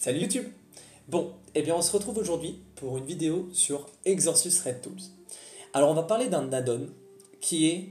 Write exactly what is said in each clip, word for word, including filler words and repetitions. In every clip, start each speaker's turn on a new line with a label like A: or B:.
A: Salut YouTube! Bon, eh bien on se retrouve aujourd'hui pour une vidéo sur Exorcus Red Tools. Alors on va parler d'un add-on qui est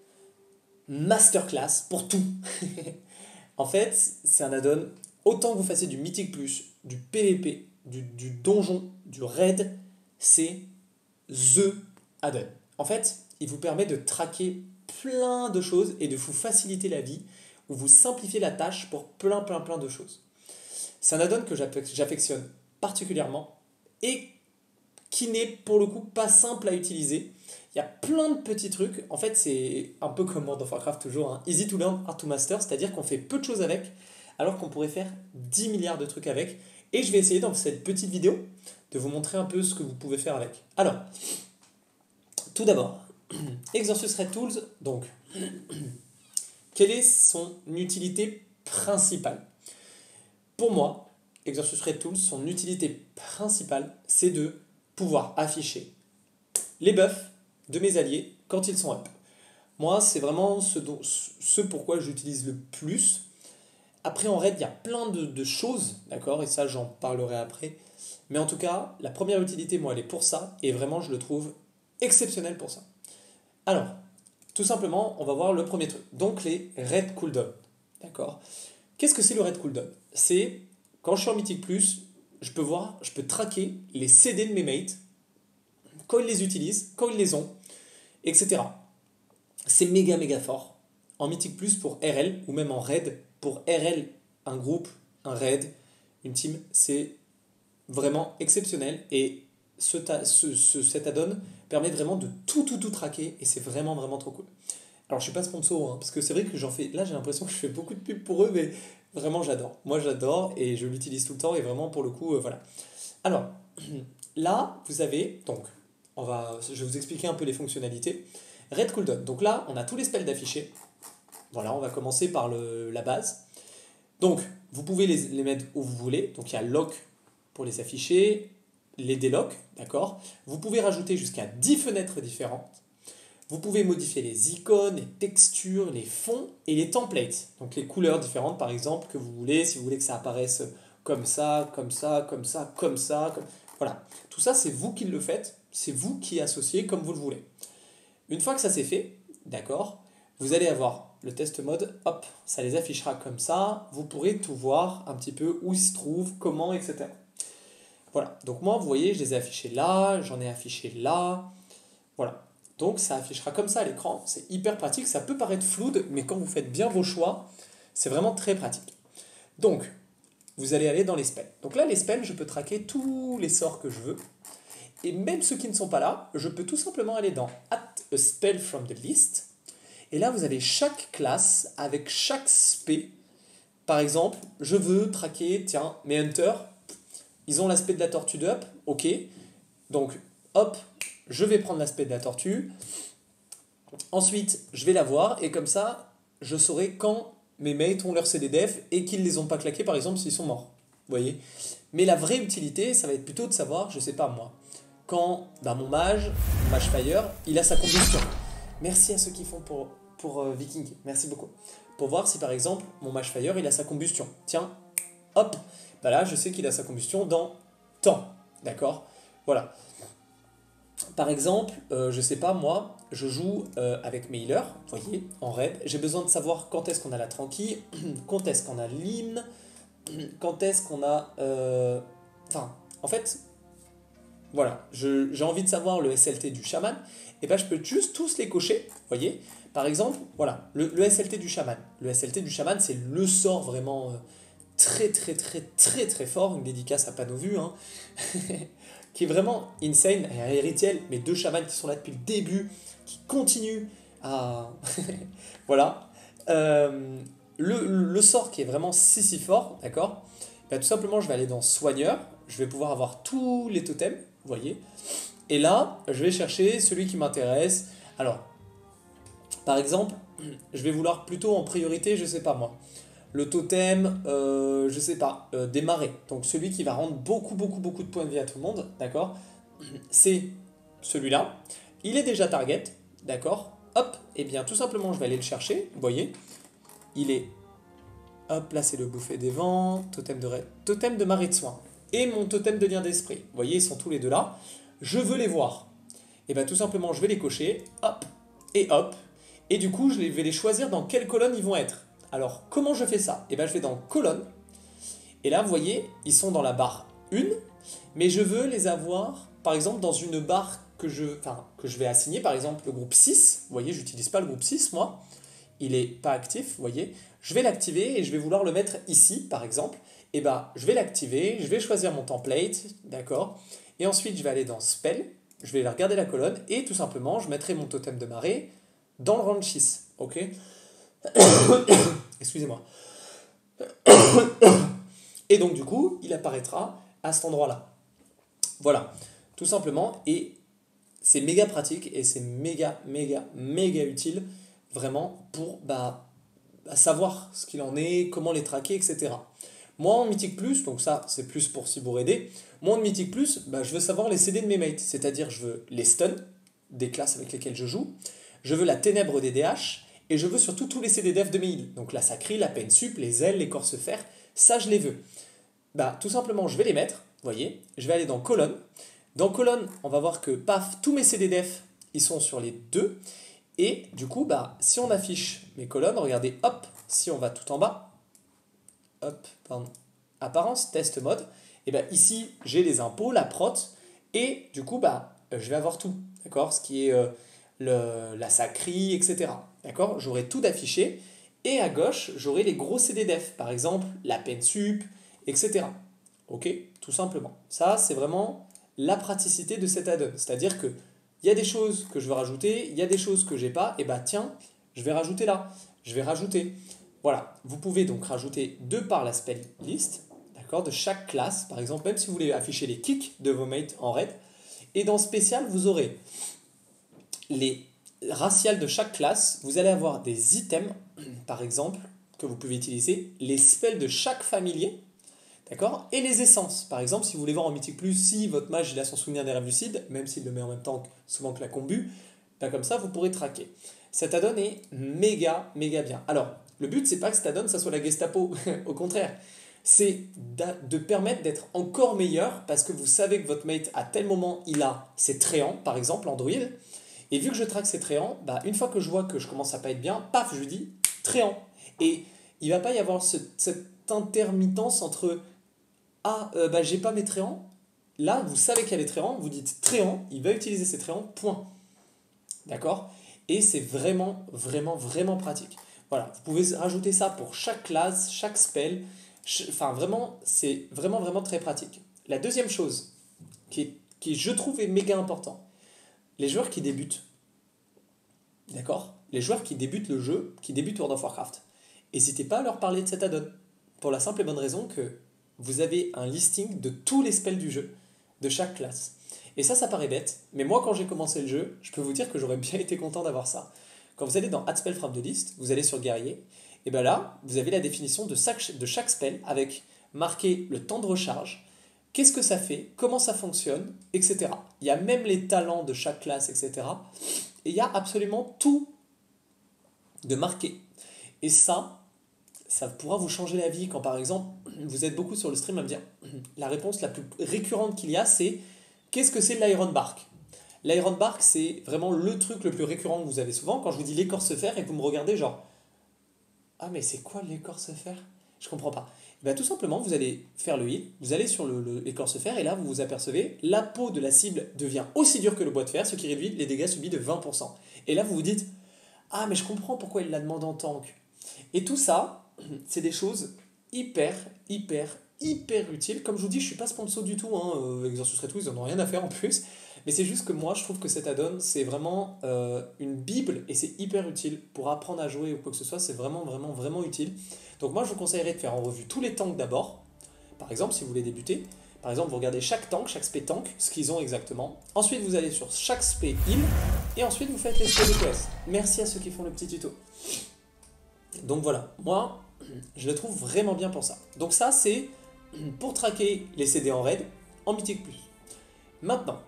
A: masterclass pour tout. En fait, c'est un add-on, autant que vous fassiez du Mythic Plus, du P V P, du, du donjon, du raid, c'est THE add-on. En fait, il vous permet de traquer plein de choses et de vous faciliter la vie, ou vous simplifier la tâche pour plein plein plein de choses. C'est un add-on que j'affectionne particulièrement et qui n'est pour le coup pas simple à utiliser. Il y a plein de petits trucs. En fait, c'est un peu comme World of Warcraft toujours, hein. Easy to learn, hard to master, c'est-à-dire qu'on fait peu de choses avec, alors qu'on pourrait faire dix milliards de trucs avec. Et je vais essayer dans cette petite vidéo de vous montrer un peu ce que vous pouvez faire avec. Alors, tout d'abord, Exorcus Red Tools, donc, quelle est son utilité principale ? Pour moi, Exorcus Red Tools, son utilité principale, c'est de pouvoir afficher les buffs de mes alliés quand ils sont up. Moi, c'est vraiment ce, dont, ce pourquoi j'utilise le plus. Après, en raid, il y a plein de, de choses, d'accord ? Et ça, j'en parlerai après. Mais en tout cas, la première utilité, moi, elle est pour ça. Et vraiment, je le trouve exceptionnel pour ça. Alors, tout simplement, on va voir le premier truc. Donc, les raid cooldown. D'accord ? Qu'est-ce que c'est le raid cooldown ? C'est, quand je suis en Mythic Plus, je peux voir, je peux traquer les C D de mes mates, quand ils les utilisent, quand ils les ont, et cetera. C'est méga méga fort. En Mythic Plus pour R L, ou même en raid, pour R L, un groupe, un raid, une team, c'est vraiment exceptionnel. Et ce, ce, ce, cet add-on permet vraiment de tout tout tout traquer, et c'est vraiment vraiment trop cool. Alors je suis pas sponsor, hein, parce que c'est vrai que j'en fais, là j'ai l'impression que je fais beaucoup de pubs pour eux, mais vraiment j'adore. Moi j'adore et je l'utilise tout le temps et vraiment pour le coup, euh, voilà. Alors, là vous avez, donc, on va, je vais vous expliquer un peu les fonctionnalités. Raid cooldown, donc là on a tous les spells d'afficher. Voilà, on va commencer par le, la base. Donc vous pouvez les, les mettre où vous voulez, donc il y a lock pour les afficher, les délock, d'accord. Vous pouvez rajouter jusqu'à dix fenêtres différentes. Vous pouvez modifier les icônes, les textures, les fonds et les templates. Donc les couleurs différentes par exemple que vous voulez, si vous voulez que ça apparaisse comme ça, comme ça, comme ça, comme ça. Comme... Voilà, tout ça c'est vous qui le faites, c'est vous qui associez comme vous le voulez. Une fois que ça c'est fait, d'accord, vous allez avoir le test mode, hop, ça les affichera comme ça, vous pourrez tout voir un petit peu où ils se trouvent, comment, et cetera. Voilà, donc moi vous voyez, je les ai affichés là, j'en ai affiché là, voilà. Donc ça affichera comme ça à l'écran, c'est hyper pratique, ça peut paraître flou, mais quand vous faites bien vos choix, c'est vraiment très pratique. Donc, vous allez aller dans les spells. Donc là, les spells, je peux traquer tous les sorts que je veux, et même ceux qui ne sont pas là, je peux tout simplement aller dans Add a spell from the list, et là vous avez chaque classe avec chaque spé. Par exemple, je veux traquer, tiens, mes hunters, ils ont l'aspect de la tortue d'up, ok, donc hop, je vais prendre l'aspect de la tortue. Ensuite, je vais la voir et comme ça, je saurai quand mes mates ont leur C D def et qu'ils ne les ont pas claqués, par exemple, s'ils sont morts. Vous voyez ? Mais la vraie utilité, ça va être plutôt de savoir, je sais pas moi, quand bah, mon mage, mon mage fire, il a sa combustion. Merci à ceux qui font pour, pour euh, Viking, merci beaucoup. Pour voir si par exemple, mon mage fire, il a sa combustion. Tiens, hop, bah là, je sais qu'il a sa combustion dans temps. D'accord ? Voilà. Par exemple, euh, je sais pas, moi, je joue euh, avec mes healers, vous voyez, en raid. J'ai besoin de savoir quand est-ce qu'on a la tranquille, quand est-ce qu'on a l'hymne, quand est-ce qu'on a... Euh... Enfin, en fait, voilà, je, j'ai envie de savoir le S L T du chaman, et ben je peux juste tous les cocher, vous voyez. Par exemple, voilà, le, le S L T du chaman. Le S L T du chaman, c'est le sort vraiment euh, très très très très très fort, une dédicace à Panovu, hein. Qui est vraiment insane, et Héritiel, mes deux chamans qui sont là depuis le début, qui continuent à... voilà. Euh, le, le sort qui est vraiment si si fort, d'accord, ben, tout simplement je vais aller dans Soigneur, je vais pouvoir avoir tous les totems, vous voyez, et là, je vais chercher celui qui m'intéresse. Alors, par exemple, je vais vouloir plutôt en priorité, je sais pas moi, le totem, euh, je sais pas, euh, des marées. Donc celui qui va rendre beaucoup, beaucoup, beaucoup de points de vie à tout le monde, d'accord ? C'est celui-là. Il est déjà target, d'accord ? Hop, et bien tout simplement, je vais aller le chercher, vous voyez ? Il est Hop, là c'est le bouffet des vents, totem de raid, totem de marée de soins. Et mon totem de lien d'esprit. Vous voyez, ils sont tous les deux là. Je veux les voir. Et bien tout simplement, je vais les cocher, hop, et hop. Et du coup, je vais les choisir dans quelle colonne ils vont être. Alors, comment je fais ça? Et bien je vais dans colonne. Et là, vous voyez, ils sont dans la barre un. Mais je veux les avoir, par exemple, dans une barre que je, enfin, que je vais assigner. Par exemple, le groupe six. Vous voyez, je n'utilise pas le groupe six, moi. Il n'est pas actif, vous voyez. Je vais l'activer et je vais vouloir le mettre ici, par exemple. Et bien, je vais l'activer, je vais choisir mon template, d'accord. Et ensuite, je vais aller dans Spell, je vais regarder la colonne, et tout simplement, je mettrai mon totem de marée dans le range six, ok. Excusez-moi. Et donc, du coup, il apparaîtra à cet endroit-là. Voilà, tout simplement, et c'est méga pratique, et c'est méga, méga, méga utile, vraiment, pour bah, savoir ce qu'il en est, comment les traquer, et cetera. Moi en Mythique Plus, donc ça c'est plus pour si vous aider, moi en Mythique Plus, bah, je veux savoir les C D de mes mates, c'est-à-dire je veux les stuns des classes avec lesquelles je joue, je veux la ténèbre des D H, et je veux surtout tous les C D def de mes heals, donc la sacrie, la peine sup, les ailes, l'écorce fer, ça je les veux. Bah tout simplement je vais les mettre, vous voyez, je vais aller dans colonne, dans colonne on va voir que paf, tous mes C D def, ils sont sur les deux, et du coup bah si on affiche mes colonnes, regardez hop, si on va tout en bas, hop, pardon, apparence, test mode, et bien ici j'ai les impôts, la prot, et du coup bah je vais avoir tout, d'accord, ce qui est euh, le, la sacrie, et cetera. D'accord, j'aurai tout d'affiché, et à gauche j'aurai les gros C D def, par exemple la peine sup, et cetera. Ok, tout simplement. Ça c'est vraiment la praticité de cet add-on, c'est-à-dire que il y a des choses que je veux rajouter, il y a des choses que j'ai pas, et bah tiens, je vais rajouter là, je vais rajouter. Voilà, vous pouvez donc rajouter deux par la spell list, d'accord, de chaque classe, par exemple, même si vous voulez afficher les kicks de vos mates en raid. Et dans spécial, vous aurez les raciales de chaque classe, vous allez avoir des items, par exemple, que vous pouvez utiliser, les spells de chaque familier, d'accord, et les essences. Par exemple, si vous voulez voir en Mythique Plus, si votre mage il a son souvenir des rêves lucides, même s'il le met en même temps souvent que la combu, ben comme ça, vous pourrez traquer. Cet add-on est méga, méga bien. Alors, le but, c'est pas que cet add-on, ça soit la Gestapo, au contraire. C'est de permettre d'être encore meilleur parce que vous savez que votre mate, à tel moment, il a ses tréants, par exemple, Android. Et vu que je traque ses tréants, bah, une fois que je vois que je commence à pas être bien, paf, je lui dis tréant. Et il va pas y avoir ce, cette intermittence entre ah, euh, bah, j'ai pas mes tréants. Là, vous savez qu'il y a les tréants, vous dites tréant, il va utiliser ses tréants, point. D'accord? Et c'est vraiment, vraiment, vraiment pratique. Voilà, vous pouvez rajouter ça pour chaque classe, chaque spell. Enfin, vraiment, c'est vraiment, vraiment très pratique. La deuxième chose, qui, est, qui je trouve est méga important, les joueurs qui débutent. D'accord? Les joueurs qui débutent le jeu, qui débutent World of Warcraft. N'hésitez pas à leur parler de cet add-on. Pour la simple et bonne raison que vous avez un listing de tous les spells du jeu, de chaque classe. Et ça, ça paraît bête, mais moi, quand j'ai commencé le jeu, je peux vous dire que j'aurais bien été content d'avoir ça. Quand vous allez dans Add Spell from the List, vous allez sur Guerrier, et bien là, vous avez la définition de chaque, de chaque spell avec marqué le temps de recharge, qu'est-ce que ça fait, comment ça fonctionne, et cetera. Il y a même les talents de chaque classe, et cetera. Et il y a absolument tout de marqué. Et ça, ça pourra vous changer la vie quand, par exemple, vous êtes beaucoup sur le stream à me dire la réponse la plus récurrente qu'il y a, c'est qu'est-ce que c'est l'Iron Bark? L'Iron Bark, c'est vraiment le truc le plus récurrent que vous avez souvent quand je vous dis l'écorce fer et que vous me regardez genre ah, mais c'est quoi l'écorce fer? Je comprends pas. Et bien, tout simplement, vous allez faire le heal, vous allez sur le, le, l'écorce fer et là, vous vous apercevez, la peau de la cible devient aussi dure que le bois de fer, ce qui réduit les dégâts subis de vingt pour cent. Et là, vous vous dites ah, mais je comprends pourquoi il la demande en tank. Et tout ça, c'est des choses hyper, hyper, hyper utiles. Comme je vous dis, je suis pas sponsor du tout, hein, euh, Exorcus Retweet, ils en ont rien à faire en plus. Mais c'est juste que moi, je trouve que cet add-on, c'est vraiment euh, une bible et c'est hyper utile pour apprendre à jouer ou quoi que ce soit. C'est vraiment, vraiment, vraiment utile. Donc moi, je vous conseillerais de faire en revue tous les tanks d'abord. Par exemple, si vous voulez débuter, par exemple, vous regardez chaque tank, chaque spé tank, ce qu'ils ont exactement. Ensuite, vous allez sur chaque spé heal et ensuite, vous faites les spé de quest. Merci à ceux qui font le petit tuto. Donc voilà, moi, je le trouve vraiment bien pour ça. Donc ça, c'est pour traquer les C D en raid en Mythique Plus. Maintenant,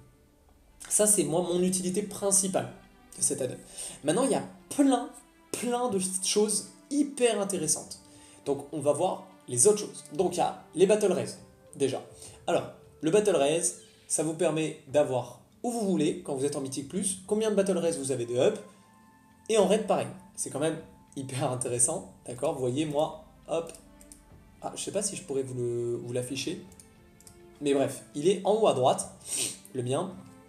A: ça c'est moi mon utilité principale de cet add-on. Maintenant, il y a plein, plein de choses hyper intéressantes. Donc on va voir les autres choses. Donc il y a les battle raise, déjà. Alors, le battle raise, ça vous permet d'avoir où vous voulez, quand vous êtes en Mythique plus, combien de battle raise vous avez de up, et en raid pareil. C'est quand même hyper intéressant, d'accord? Vous voyez, moi, hop, ah, je sais pas si je pourrais vous le, vous l'afficher, mais bref, il est en haut à droite, le mien.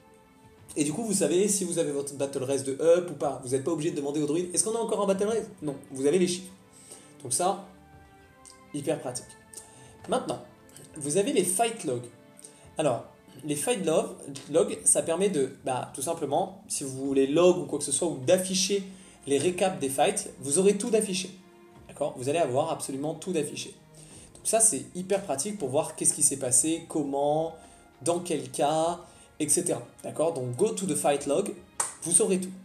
A: Et du coup, vous savez si vous avez votre battle raise de up ou pas. Vous n'êtes pas obligé de demander au druide, est-ce qu'on a encore un battle raise? Non, vous avez les chiffres. Donc ça, hyper pratique. Maintenant, vous avez les fight logs. Alors, les fight log, log, ça permet de, bah, tout simplement, si vous voulez log ou quoi que ce soit, ou d'afficher les récaps des fights, vous aurez tout d'affiché. D'accord? Vous allez avoir absolument tout d'affiché. Donc ça, c'est hyper pratique pour voir qu'est-ce qui s'est passé, comment, dans quel cas, et cetera. D'accord? Donc, go to the fight log, vous saurez tout.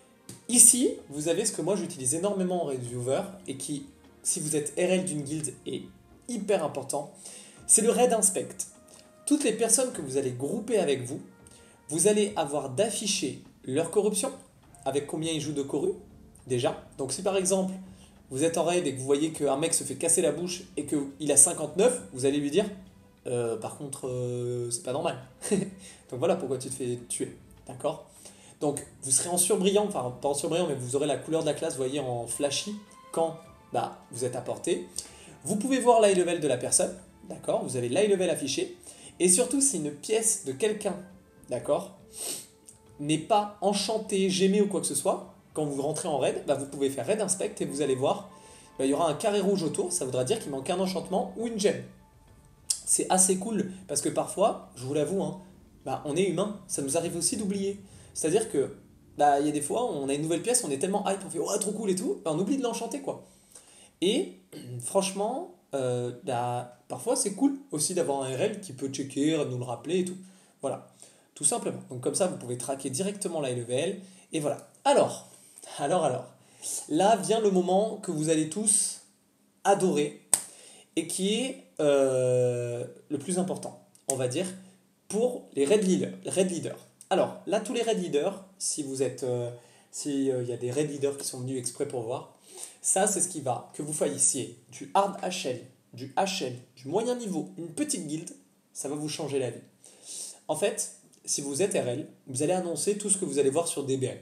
A: Ici, vous avez ce que moi j'utilise énormément en Raidviewer et qui, si vous êtes R L d'une guilde, est hyper important. C'est le raid inspect. Toutes les personnes que vous allez grouper avec vous, vous allez avoir d'afficher leur corruption, avec combien ils jouent de corru, déjà. Donc si par exemple, vous êtes en raid et que vous voyez qu'un mec se fait casser la bouche et qu'il a cinquante-neuf, vous allez lui dire euh, par contre, euh, c'est pas normal. Donc voilà pourquoi tu te fais tuer, d'accord? Donc vous serez en surbrillant, enfin pas en surbrillant, mais vous aurez la couleur de la classe, vous voyez, en flashy, quand bah, vous êtes à portée. Vous pouvez voir l'high level de la personne, d'accord? Vous avez l'high level affiché. Et surtout, si une pièce de quelqu'un, d'accord, n'est pas enchantée, gémée ou quoi que ce soit, quand vous rentrez en raid, bah vous pouvez faire raid inspect et vous allez voir, bah, il y aura un carré rouge autour, ça voudra dire qu'il manque un enchantement ou une gemme. C'est assez cool, parce que parfois, je vous l'avoue, hein, bah, on est humain, ça nous arrive aussi d'oublier. C'est-à-dire que, bah, il y a des fois, on a une nouvelle pièce, on est tellement hype, on fait « oh, trop cool et tout », bah, on oublie de l'enchanter, quoi. Et, franchement, euh, bah, parfois, c'est cool aussi d'avoir un R L qui peut checker, nous le rappeler et tout. Voilà, tout simplement. Donc comme ça, vous pouvez traquer directement l'high level, et voilà. Alors, alors, alors, là vient le moment que vous allez tous adorer, et qui est euh, le plus important, on va dire, pour les raid leaders. Raid leaders. Alors, là, tous les raid leaders, si vous êtes, euh, si euh, y a des raid leaders qui sont venus exprès pour voir, ça, c'est ce qui va, que vous fassiez du hard H L, du H L, du moyen niveau, une petite guilde, ça va vous changer la vie. En fait, si vous êtes R L, vous allez annoncer tout ce que vous allez voir sur D B L.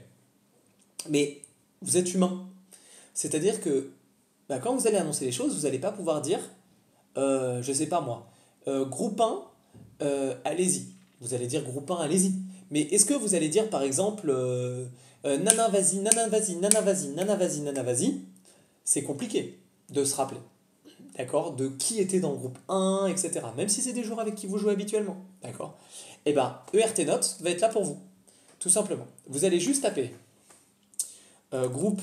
A: Mais vous êtes humain. C'est-à-dire que bah, quand vous allez annoncer les choses, vous n'allez pas pouvoir dire Euh, je sais pas moi, euh, groupe un, euh, allez-y. Vous allez dire groupe un, allez-y. Mais est-ce que vous allez dire par exemple, euh, euh, nana vas-y, nana vas-y, nana vas-y, nana vas-y, nana vas-y? C'est compliqué de se rappeler, d'accord, de qui était dans le groupe un, et cetera. Même si c'est des joueurs avec qui vous jouez habituellement, d'accord. Et ben, E R T Note va être là pour vous, tout simplement. Vous allez juste taper euh, groupe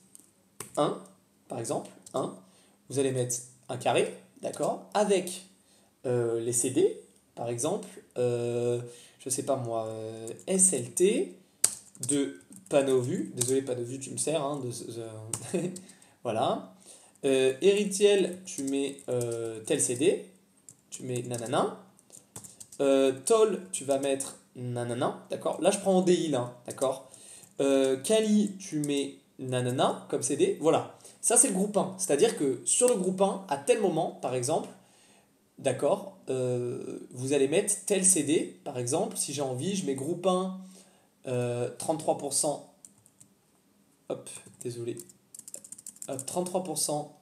A: un, par exemple, un. Vous allez mettre un carré, d'accord, avec euh, les C D, par exemple, euh, je sais pas moi, euh, S L T de Panovu, désolé Panovu, tu me sers, hein, de, de, voilà. Euh, Héritiel, tu mets euh, tel C D, tu mets nanana. Euh, Toll, tu vas mettre nanana, d'accord. Là, je prends en D I, là, d'accord. Euh, Kali, tu mets nanana comme C D, voilà. Ça, c'est le groupe un. C'est-à-dire que sur le groupe un, à tel moment, par exemple, d'accord, euh, vous allez mettre tel C D, par exemple, si j'ai envie, je mets groupe un, euh, trente-trois pour cent, hop, désolé, hop, trente-trois pour cent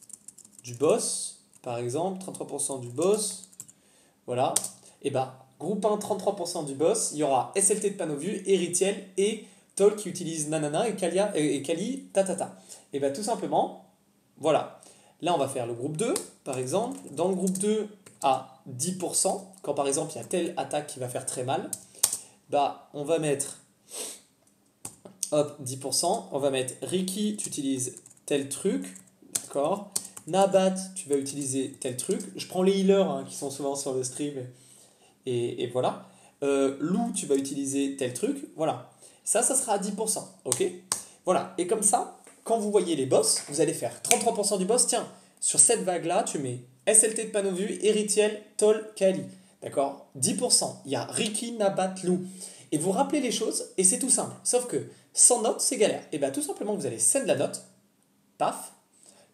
A: du boss, par exemple, trente-trois pour cent du boss, voilà, et ben, groupe un, trente-trois pour cent du boss, il y aura S L T de Panovu, Héritiel et Toll qui utilise nanana et, Kalia, et Kali, tatata. Et bien tout simplement, voilà. Là, on va faire le groupe deux, par exemple. Dans le groupe deux, à dix pour cent, quand par exemple, il y a telle attaque qui va faire très mal, bah, on va mettre, hop, dix pour cent. On va mettre Ricky, tu utilises tel truc, d'accord. Nabat, tu vas utiliser tel truc. Je prends les healers hein, qui sont souvent sur le stream, et, et voilà. Euh, Lou, tu vas utiliser tel truc, voilà. Ça, ça sera à dix pour cent, ok. Voilà, et comme ça, quand vous voyez les boss, vous allez faire trente-trois pour cent du boss. Tiens, sur cette vague-là, tu mets S L T de Panovu, Héritiel, Toll, Kali. D'accord, dix pour cent. Il y a Ricky, Nabat, Lou. Et vous rappelez les choses, et c'est tout simple. Sauf que sans note, c'est galère. Et bien tout simplement, vous allez send la note. Paf.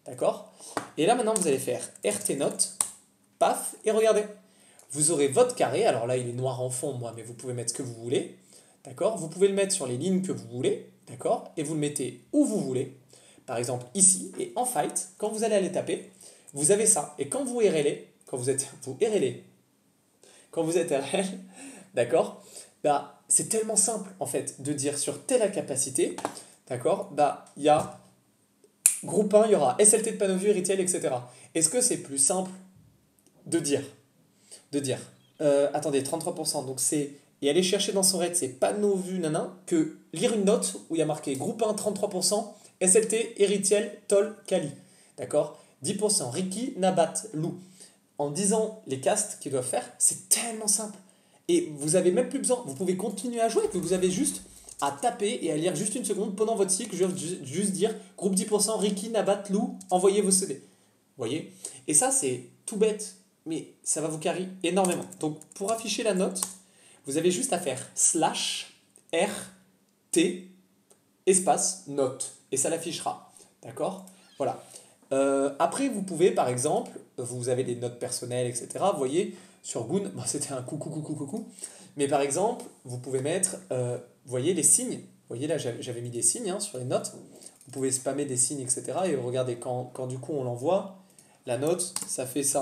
A: D'accord? Et là, maintenant, vous allez faire R T note, paf, et regardez. Vous aurez votre carré. Alors là, il est noir en fond, moi, mais vous pouvez mettre ce que vous voulez. D'accord? Vous pouvez le mettre sur les lignes que vous voulez. D'accord? Et vous le mettez où vous voulez. Par exemple, ici. Et en fight, quand vous allez aller taper, vous avez ça. Et quand vous R Lez, quand vous êtes, vous R Lez, quand vous êtes R L, d'accord? Bah, c'est tellement simple, en fait, de dire sur telle capacité, d'accord? Bah, il y a groupe un, il y aura S L T de panneau vue, retail, et cetera. Est-ce que c'est plus simple de dire, de dire, euh, attendez, trente-trois pour cent, donc c'est, et aller chercher dans son raid, c'est panneau vue, nanan, que lire une note où il y a marqué groupe un, trente-trois pour cent, S L T, Eritiel, Toll, Kali. D'accord? dix pour cent, Ricky, Nabat, Lou. En disant les castes qu'ils doivent faire, c'est tellement simple. Et vous avez même plus besoin, vous pouvez continuer à jouer, que vous avez juste à taper et à lire juste une seconde pendant votre cycle, juste, juste dire groupe dix pour cent, Ricky, Nabat, Lou, envoyez vos C D. Vous voyez? Et ça, c'est tout bête, mais ça va vous carry énormément. Donc, pour afficher la note, vous avez juste à faire slash R T espace note. Et ça l'affichera. D'accord? Voilà. Euh, après, vous pouvez, par exemple, vous avez des notes personnelles, et cetera. Vous voyez, sur Goon, bon, c'était un coucou, coucou, coucou. Mais par exemple, vous pouvez mettre, euh, vous voyez, les signes. Vous voyez, là, j'avais j'avais mis des signes hein, sur les notes. Vous pouvez spammer des signes, et cetera. Et regardez, quand, quand du coup on l'envoie, la note, ça fait ça.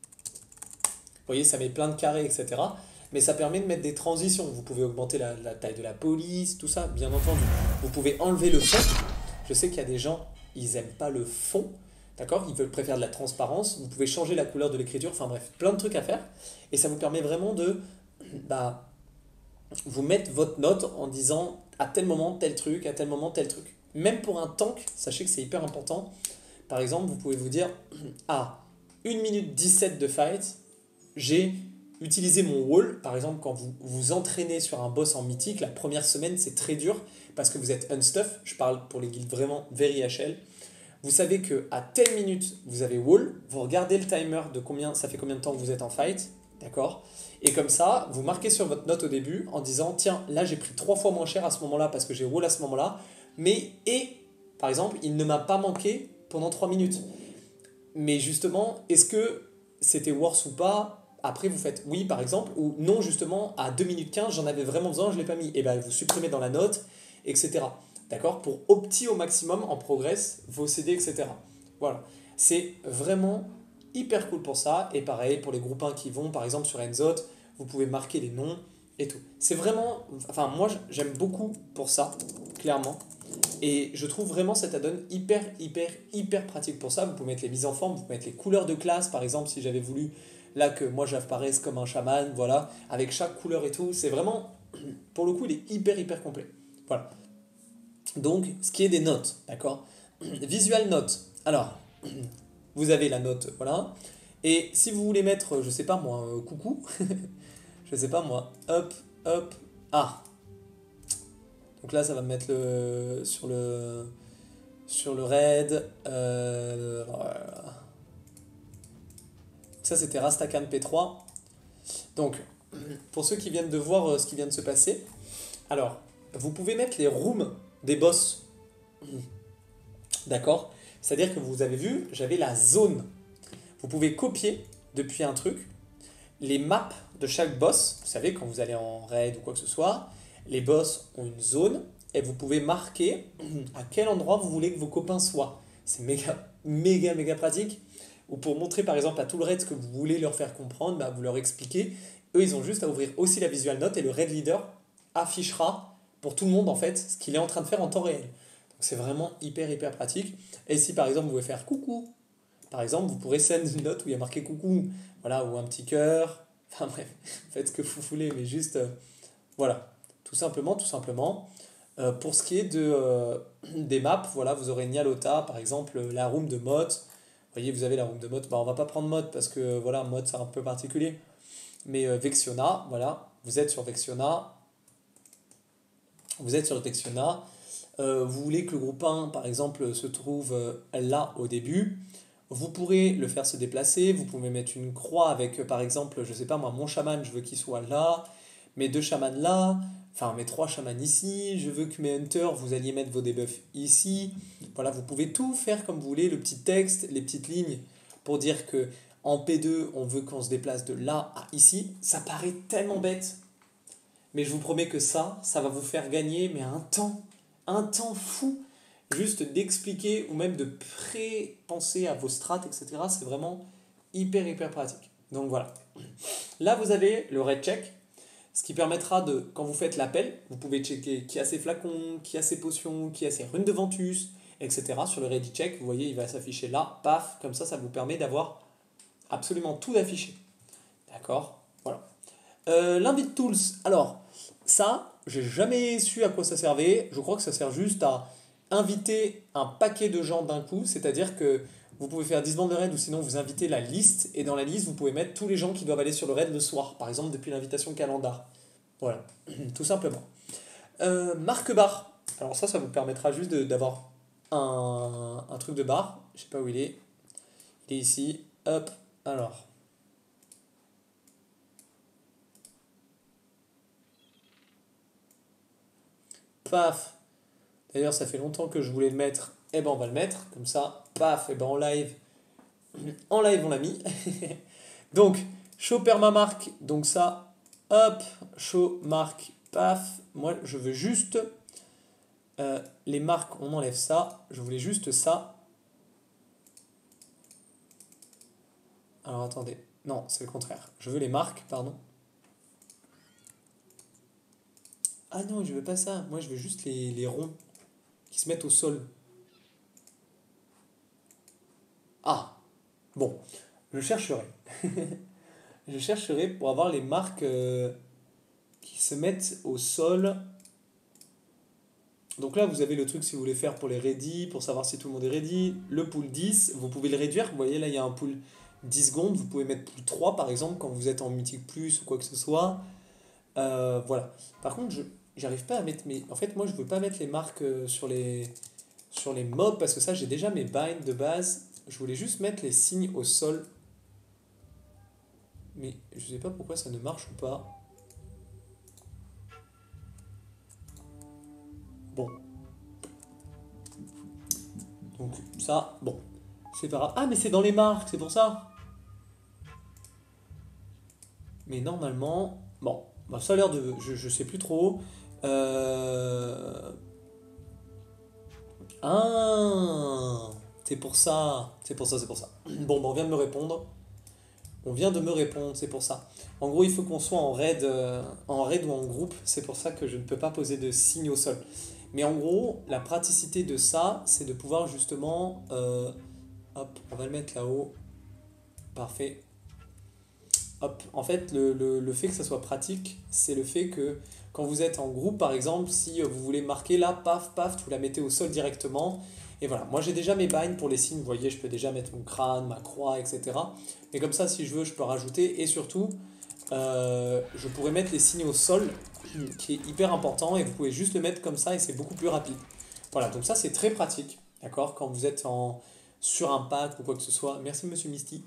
A: Vous voyez, ça met plein de carrés, et cetera. Mais ça permet de mettre des transitions. Vous pouvez augmenter la, la taille de la police, tout ça, bien entendu. Vous pouvez enlever le fond. Je sais qu'il y a des gens, ils n'aiment pas le fond. D'accord? Ils veulent préférer de la transparence. Vous pouvez changer la couleur de l'écriture. Enfin bref, plein de trucs à faire. Et ça vous permet vraiment de bah, vous mettre votre note en disant à tel moment tel truc, à tel moment tel truc. Même pour un tank, sachez que c'est hyper important. Par exemple, vous pouvez vous dire à une minute dix-sept de fight, j'ai utilisé mon wall. Par exemple, quand vous vous entraînez sur un boss en mythique, la première semaine, c'est très dur parce que vous êtes unstuff. Je parle pour les guildes vraiment very H L. Vous savez que à telle minute, vous avez wall. Vous regardez le timer de combien, ça fait combien de temps que vous êtes en fight. D'accord? Et comme ça, vous marquez sur votre note au début en disant tiens, là j'ai pris trois fois moins cher à ce moment-là parce que j'ai wall à ce moment-là. Mais, et, par exemple, il ne m'a pas manqué pendant trois minutes. Mais justement, est-ce que c'était worse ou pas? Après, vous faites oui, par exemple, ou non, justement, à deux minutes quinze, j'en avais vraiment besoin, je ne l'ai pas mis. Et bien, vous supprimez dans la note, et cetera. D'accord? Pour opti au maximum en progress vos C D, et cetera. Voilà. C'est vraiment hyper cool pour ça. Et pareil, pour les groupes un qui vont, par exemple, sur Enzote, vous pouvez marquer les noms et tout. C'est vraiment... Enfin, moi, j'aime beaucoup pour ça, clairement. Et je trouve vraiment cet add-on hyper, hyper, hyper pratique pour ça. Vous pouvez mettre les mises en forme, vous pouvez mettre les couleurs de classe, par exemple, si j'avais voulu, là, que moi, j'apparaisse comme un chaman, voilà, avec chaque couleur et tout. C'est vraiment, pour le coup, il est hyper, hyper complet. Voilà. Donc, ce qui est des notes, d'accord? Visual note. Alors, vous avez la note, voilà. Et si vous voulez mettre, je sais pas moi, euh, coucou, je sais pas moi, hop, hop, ah. Donc là, ça va me mettre le, sur le, sur le raid. Euh, ça, c'était Rastakan P trois. Donc, pour ceux qui viennent de voir ce qui vient de se passer, alors, vous pouvez mettre les rooms des boss. D'accord? C'est-à-dire que vous avez vu, j'avais la zone. Vous pouvez copier depuis un truc les maps de chaque boss. Vous savez, quand vous allez en raid ou quoi que ce soit, les boss ont une zone et vous pouvez marquer à quel endroit vous voulez que vos copains soient. C'est méga, méga, méga pratique. Ou pour montrer par exemple à tout le raid ce que vous voulez leur faire comprendre, bah, vous leur expliquez. Eux, ils ont juste à ouvrir aussi la visual note et le raid leader affichera pour tout le monde en fait ce qu'il est en train de faire en temps réel. Donc c'est vraiment hyper, hyper pratique. Et si par exemple vous voulez faire coucou, par exemple, vous pourrez send une note où il y a marqué coucou, voilà, ou un petit cœur. Enfin bref, faites ce que vous voulez, mais juste, euh, voilà, tout simplement, tout simplement. Euh, pour ce qui est de, euh, des maps, voilà, vous aurez Nyalota, par exemple, la room de Mot. Vous voyez, vous avez la room de Mot. Bah, on va pas prendre Mot parce que, voilà, Mot, c'est un peu particulier. Mais euh, Vexiona, voilà, vous êtes sur Vexiona. Vous êtes sur Vexiona. Euh, vous voulez que le groupe un, par exemple, se trouve euh, là au début. Vous pourrez le faire se déplacer, vous pouvez mettre une croix avec, par exemple, je sais pas moi, mon chaman, je veux qu'il soit là, mes deux chamans là, enfin mes trois chamans ici, je veux que mes hunters, vous alliez mettre vos debuffs ici. Voilà, vous pouvez tout faire comme vous voulez, le petit texte, les petites lignes pour dire que en P deux, on veut qu'on se déplace de là à ici. Ça paraît tellement bête, mais je vous promets que ça, ça va vous faire gagner mais un temps, un temps fou, juste d'expliquer ou même de pré-penser à vos strats, et cetera. C'est vraiment hyper hyper pratique. Donc voilà. Là, vous avez le red check, ce qui permettra de, quand vous faites l'appel, vous pouvez checker qui a ses flacons, qui a ses potions, qui a ses runes de Ventus, et cetera. Sur le ready check, vous voyez, il va s'afficher là, paf, comme ça, ça vous permet d'avoir absolument tout affiché. D'accord? Voilà. Euh, L'invite tools, alors, ça, j'ai jamais su à quoi ça servait. Je crois que ça sert juste à inviter un paquet de gens d'un coup, c'est-à-dire que vous pouvez faire dix bandes de raid ou sinon vous invitez la liste et dans la liste vous pouvez mettre tous les gens qui doivent aller sur le raid le soir, par exemple depuis l'invitation calendar. Voilà, tout simplement. Euh, marque barre, alors ça, ça vous permettra juste de- d'avoir un, un truc de barre, je sais pas où il est, il est ici, hop, alors. Paf, d'ailleurs ça fait longtemps que je voulais le mettre, et ben on va le mettre, comme ça, paf, et ben en live, en live on l'a mis. Donc, show perma marque, donc ça, hop, show marque, paf. Moi, je veux juste euh, les marques, on enlève ça. Je voulais juste ça. Alors, attendez. Non, c'est le contraire. Je veux les marques, pardon. Ah non, je veux pas ça. Moi, je veux juste les, les ronds qui se mettent au sol. Ah, bon, je chercherai. Je chercherai pour avoir les marques euh, qui se mettent au sol. Donc là, vous avez le truc si vous voulez faire pour les ready, pour savoir si tout le monde est ready. Le pool dix, vous pouvez le réduire. Vous voyez, là, il y a un pool dix secondes. Vous pouvez mettre pool trois, par exemple, quand vous êtes en mythique plus ou quoi que ce soit. Euh, voilà. Par contre, je j'arrive pas à mettre mes... En fait, moi, je veux pas mettre les marques euh, sur les, sur les mobs, parce que ça, j'ai déjà mes binds de base. Je voulais juste mettre les signes au sol. Mais je sais pas pourquoi ça ne marche pas. Bon. Donc, ça, bon. C'est pas grave. Ah, mais c'est dans les marques, c'est pour ça. Mais normalement, bon, bah, ça a l'air de... Je, je sais plus trop. Euh... Ah, c'est pour ça. C'est pour ça, c'est pour ça. Bon, bah, on vient de me répondre. On vient de me répondre, c'est pour ça. En gros, il faut qu'on soit en raid, euh, en raid ou en groupe. C'est pour ça que je ne peux pas poser de signe au sol. Mais en gros, la praticité de ça, c'est de pouvoir justement... euh, hop, on va le mettre là-haut. Parfait. Hop. En fait, le, le, le fait que ça soit pratique, c'est le fait que quand vous êtes en groupe, par exemple, si vous voulez marquer là, paf, paf, vous la mettez au sol directement. Et voilà, moi j'ai déjà mes binds pour les signes, vous voyez, je peux déjà mettre mon crâne, ma croix, et cetera. Et comme ça, si je veux, je peux rajouter. Et surtout, euh, je pourrais mettre les signes au sol, qui est hyper important, et vous pouvez juste le mettre comme ça, et c'est beaucoup plus rapide. Voilà, donc ça c'est très pratique, d'accord, quand vous êtes en, sur un pack ou quoi que ce soit. Merci Monsieur Misty.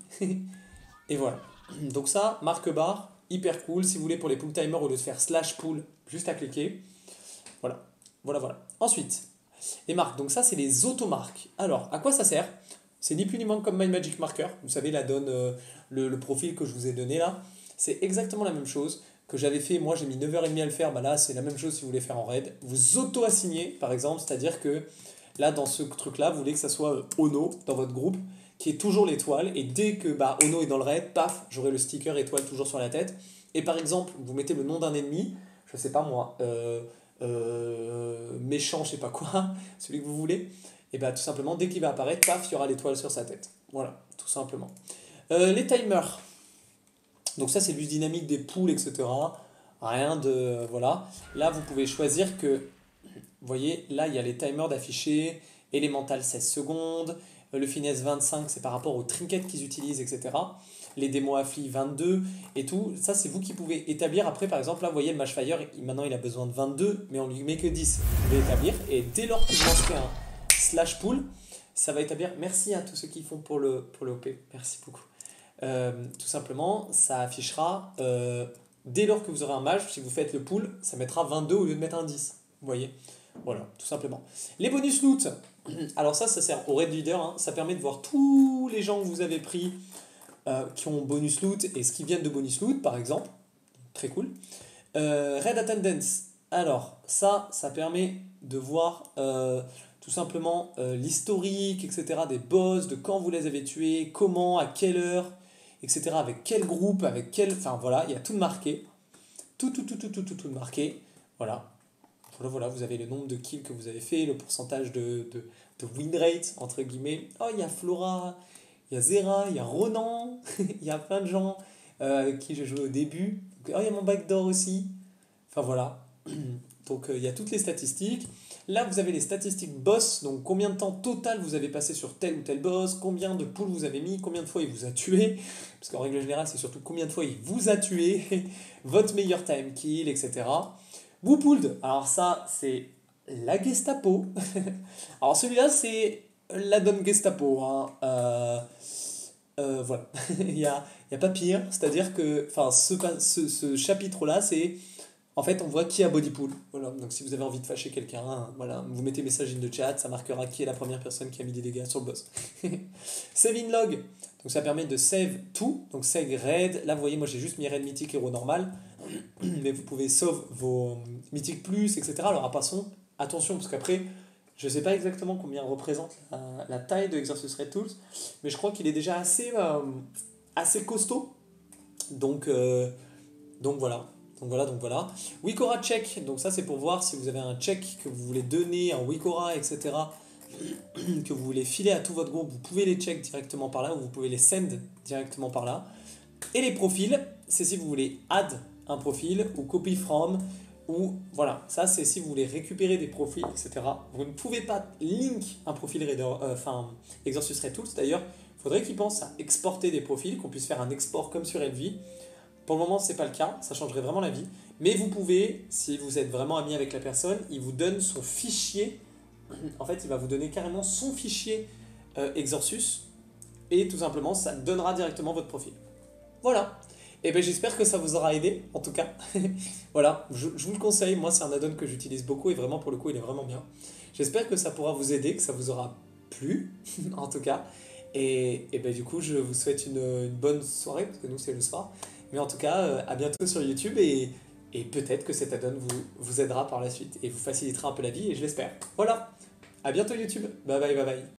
A: Et voilà. Donc ça, marque barre, hyper cool. Si vous voulez pour les pool timers, au lieu de faire slash pool, juste à cliquer. Voilà, voilà, voilà. Ensuite, les marques. Donc ça, c'est les automarques. Alors, à quoi ça sert? C'est ni plus ni moins que comme My Magic Marker. Vous savez, la donne, euh, le, le profil que je vous ai donné là. C'est exactement la même chose que j'avais fait. Moi, j'ai mis neuf heures trente à le faire. Bah là, c'est la même chose si vous voulez faire en raid. Vous auto-assignez, par exemple. C'est-à-dire que là, dans ce truc-là, vous voulez que ça soit euh, Ono dans votre groupe, qui est toujours l'étoile. Et dès que bah, Ono est dans le raid, paf, j'aurai le sticker étoile toujours sur la tête. Et par exemple, vous mettez le nom d'un ennemi, je sais pas moi, euh, euh, méchant, je sais pas quoi, celui que vous voulez. Et bah tout simplement, dès qu'il va apparaître, paf, il y aura l'étoile sur sa tête. Voilà, tout simplement. Euh, les timers. Donc ça, c'est l'use dynamique des poules, et cetera. Rien de... Voilà. Là, vous pouvez choisir que... Vous voyez, là, il y a les timers d'afficher, élémental seize secondes, le finesse vingt-cinq, c'est par rapport aux trinkets qu'ils utilisent, et cetera. Les démos affli vingt-deux et tout. Ça, c'est vous qui pouvez établir. Après, par exemple, là, vous voyez, le Mashfire, maintenant, il a besoin de vingt-deux, mais on lui met que dix. Vous pouvez établir. Et dès lors que vous lancez un slash pool, ça va établir... Merci à tous ceux qui font pour le, pour le O P. Merci beaucoup. Euh, tout simplement, ça affichera... Euh, dès lors que vous aurez un mage, si vous faites le pool, ça mettra vingt-deux au lieu de mettre un dix. Vous voyez? Voilà, tout simplement. Les bonus loot. Alors ça, ça sert au raid leader. Hein. Ça permet de voir tous les gens que vous avez pris euh, qui ont bonus loot et ce qui viennent de bonus loot, par exemple. Très cool. Euh, raid attendance. Alors ça, ça permet de voir euh, tout simplement euh, l'historique, et cetera des boss, de quand vous les avez tués, comment, à quelle heure, et cetera. Avec quel groupe, avec quel... Enfin voilà, il y a tout marqué. Tout, tout, tout, tout, tout, tout, tout marqué. Voilà. Voilà, voilà, vous avez le nombre de kills que vous avez fait, le pourcentage de, de, de win rate, entre guillemets. Oh, il y a Flora, il y a Zera, il y a Ronan, il y a plein de gens euh, avec qui j'ai joué au début. Oh, il y a mon backdoor aussi. Enfin voilà. Donc euh, il y a toutes les statistiques. Là, vous avez les statistiques boss, donc combien de temps total vous avez passé sur tel ou tel boss, combien de pulls vous avez mis, combien de fois il vous a tué, parce qu'en règle générale, c'est surtout combien de fois il vous a tué, votre meilleur time kill, et cetera. Whopooled, alors ça, c'est la Gestapo. Alors celui-là, c'est la Don Gestapo. Hein. Euh, euh, voilà, il n'y a, il y a pas pire, c'est-à-dire que enfin, ce, pa- ce, ce chapitre-là, c'est en fait, on voit qui a bodypool. Voilà. Donc, si vous avez envie de fâcher quelqu'un, hein, voilà, vous mettez message in de chat, ça marquera qui est la première personne qui a mis des dégâts sur le boss. Save in log. Donc, ça permet de save tout. Donc, save raid. Là, vous voyez, moi, j'ai juste mis raid mythique, héros normal. Mais vous pouvez sauve vos mythiques plus, et cetera. Alors, à passons, attention, parce qu'après, je ne sais pas exactement combien représente la, la taille de Exorcist Red Tools, mais je crois qu'il est déjà assez, euh, assez costaud. Donc, euh, donc voilà. Donc voilà, donc voilà. Wikora check, donc ça c'est pour voir si vous avez un check que vous voulez donner, un Wikora, et cetera, que vous voulez filer à tout votre groupe, vous pouvez les check directement par là, ou vous pouvez les send directement par là. Et les profils, c'est si vous voulez add un profil, ou copy from, ou voilà, ça c'est si vous voulez récupérer des profils, et cetera. Vous ne pouvez pas link un profil Raider, euh, enfin Exorcist Red Tools, d'ailleurs, il faudrait qu'ils pensent à exporter des profils, qu'on puisse faire un export comme sur L V. Pour le moment, ce n'est pas le cas, ça changerait vraiment la vie. Mais vous pouvez, si vous êtes vraiment ami avec la personne, il vous donne son fichier. En fait, il va vous donner carrément son fichier euh, Exorcus. Et tout simplement, ça donnera directement votre profil. Voilà. Et bien j'espère que ça vous aura aidé, en tout cas. Voilà, je, je vous le conseille. Moi, c'est un add-on que j'utilise beaucoup et vraiment, pour le coup, il est vraiment bien. J'espère que ça pourra vous aider, que ça vous aura plu, en tout cas. Et, et ben du coup, je vous souhaite une, une bonne soirée, parce que nous, c'est le soir. Mais en tout cas, euh, à bientôt sur YouTube et, et peut-être que cet add-on vous, vous aidera par la suite et vous facilitera un peu la vie et je l'espère. Voilà, à bientôt YouTube, bye bye bye bye.